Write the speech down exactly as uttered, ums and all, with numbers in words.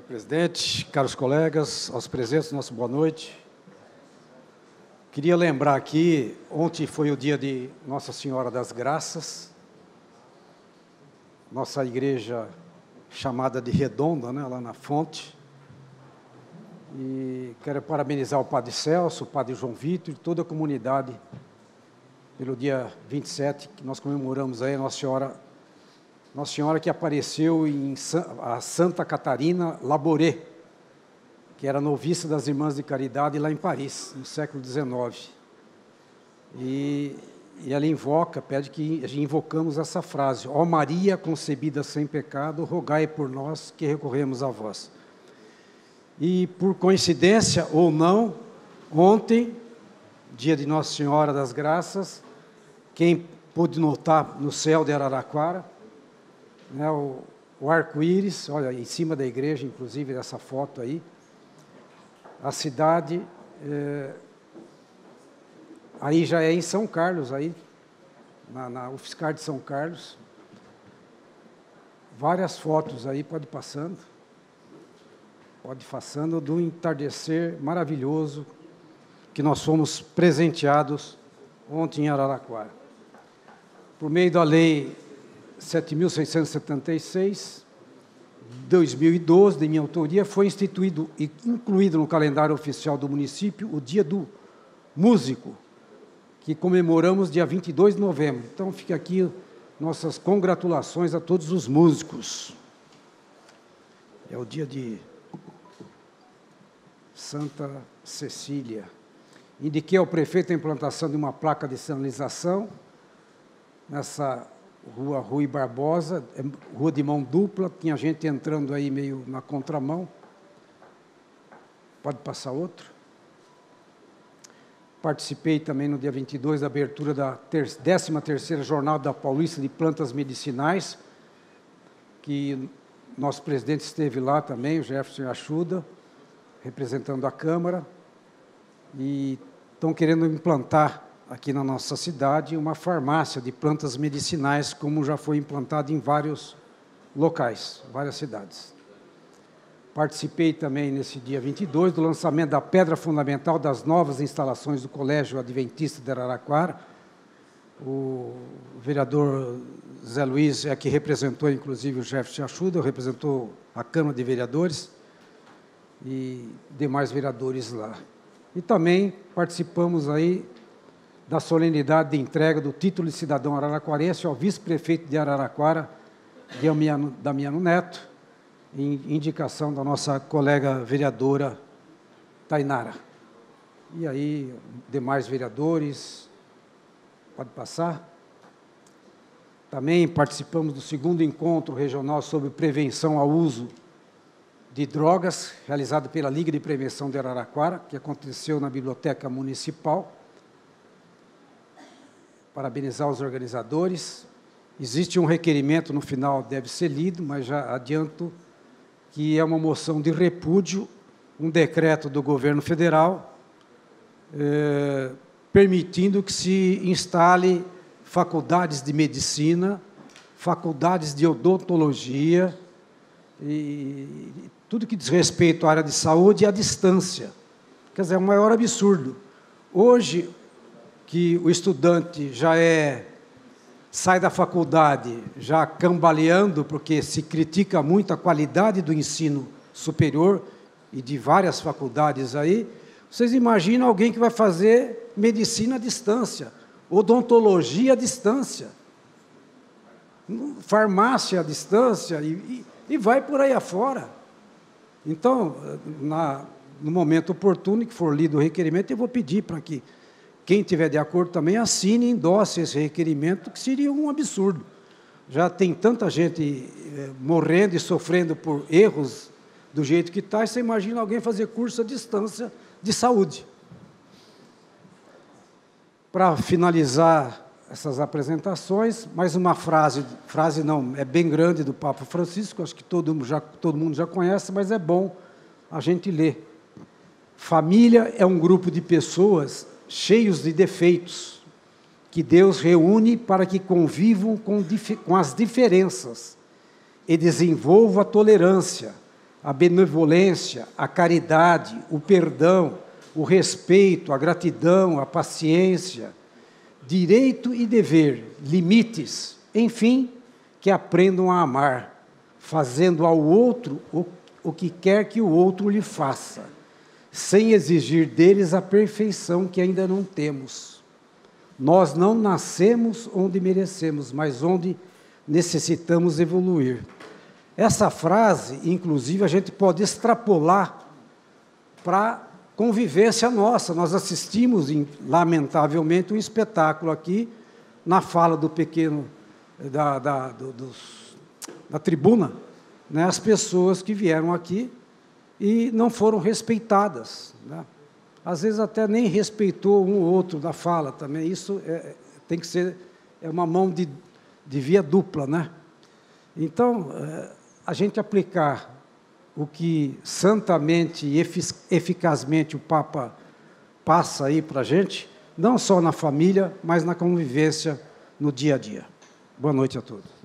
Senhor presidente, caros colegas, aos presentes, nossa boa noite. Queria lembrar aqui, ontem foi o dia de Nossa Senhora das Graças, nossa igreja chamada de Redonda, né, lá na Fonte. E quero parabenizar o Padre Celso, o Padre João Vitor e toda a comunidade pelo dia vinte e sete, que nós comemoramos aí a Nossa Senhora, Nossa Senhora que apareceu em a Santa Catarina Labouré, que era noviça das Irmãs de Caridade lá em Paris, no século dezenove. E, e ela invoca, pede que invocamos essa frase: ó Maria concebida sem pecado, rogai por nós que recorremos a vós. E por coincidência ou não, ontem, dia de Nossa Senhora das Graças, quem pôde notar no céu de Araraquara, né, o, o arco-íris, olha, em cima da igreja, inclusive, dessa foto aí, a cidade, é, aí já é em São Carlos, aí, na, na UFSCar de São Carlos, várias fotos aí, pode ir passando, pode ir passando, do entardecer maravilhoso que nós fomos presenteados ontem em Araraquara. Por meio da lei sete mil seiscentos e setenta e seis, dois mil e doze, de minha autoria, foi instituído e incluído no calendário oficial do município o Dia do Músico, que comemoramos dia vinte e dois de novembro. Então, fica aqui nossas congratulações a todos os músicos. É o dia de Santa Cecília. Indiquei ao prefeito a implantação de uma placa de sinalização nessa rua Rui Barbosa, rua de mão dupla, tinha gente entrando aí meio na contramão. Pode passar outro. Participei também no dia vinte e dois da abertura da décima terceira Jornada Paulista de Plantas Medicinais, que nosso presidente esteve lá também, o Jefferson Achuda, representando a Câmara, e estão querendo implantar aqui na nossa cidade uma farmácia de plantas medicinais, como já foi implantado em vários locais, várias cidades. Participei também nesse dia vinte e dois do lançamento da pedra fundamental das novas instalações do Colégio Adventista de Araraquara. O vereador Zé Luiz é que representou, inclusive, o Jefferson Achuda, representou a Câmara de Vereadores e demais vereadores lá. E também participamos aí da solenidade de entrega do título de cidadão araraquarense ao vice-prefeito de Araraquara, Damiano, Damiano Neto, em indicação da nossa colega vereadora Tainara. E aí, demais vereadores, pode passar. Também participamos do segundo encontro regional sobre prevenção ao uso de drogas, realizado pela Liga de Prevenção de Araraquara, que aconteceu na Biblioteca Municipal. Parabenizar os organizadores. Existe um requerimento, no final deve ser lido, mas já adianto que é uma moção de repúdio, um decreto do governo federal, eh, permitindo que se instale faculdades de medicina, faculdades de odontologia, e tudo que diz respeito à área de saúde à distância. Quer dizer, é o maior absurdo. Hoje, que o estudante já é, sai da faculdade já cambaleando, porque se critica muito a qualidade do ensino superior e de várias faculdades aí, vocês imaginam alguém que vai fazer medicina à distância, odontologia à distância, farmácia à distância, e, e, e vai por aí afora. Então, na, no momento oportuno, que for lido o requerimento, eu vou pedir para que quem tiver de acordo também assine e endosse esse requerimento, que seria um absurdo. Já tem tanta gente eh, morrendo e sofrendo por erros do jeito que está, e você imagina alguém fazer curso à distância de saúde. Para finalizar essas apresentações, mais uma frase, frase não, é bem grande, do Papa Francisco, acho que todo, já, todo mundo já conhece, mas é bom a gente ler. Família é um grupo de pessoas cheios de defeitos, que Deus reúne para que convivam com, com as diferenças e desenvolva a tolerância, a benevolência, a caridade, o perdão, o respeito, a gratidão, a paciência, direito e dever, limites, enfim, que aprendam a amar, fazendo ao outro o, o que quer que o outro lhe faça, sem exigir deles a perfeição que ainda não temos. Nós não nascemos onde merecemos, mas onde necessitamos evoluir. Essa frase, inclusive, a gente pode extrapolar para a convivência nossa. Nós assistimos, lamentavelmente, um espetáculo aqui, na fala do pequeno, da, da, do, dos, da tribuna, né, as pessoas que vieram aqui e não foram respeitadas, né? Às vezes até nem respeitou um ou outro da fala também. Isso é, tem que ser é uma mão de, de via dupla, né? Então, é, a gente aplicar o que santamente e eficazmente o Papa passa aí para a gente, não só na família, mas na convivência no dia a dia. Boa noite a todos.